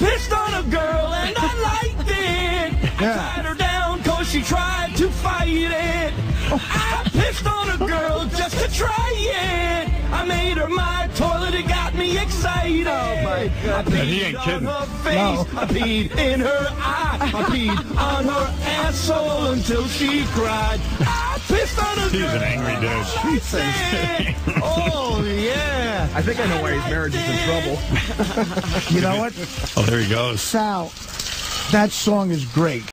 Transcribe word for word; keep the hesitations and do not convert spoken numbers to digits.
pissed on a girl and I liked it. I tied her down because she tried to fight it. I pissed on a girl just to try it. I made her my toilet, it got me excited. Oh my God. I peed he ain't kidding. on her face, no. I peed in her eye, I peed on her asshole until she cried. I pissed on a He's girl. He's an angry dude. Oh, yeah. I think I know why his marriage is in trouble. You know what? Oh, there he goes. Sal, that song is great.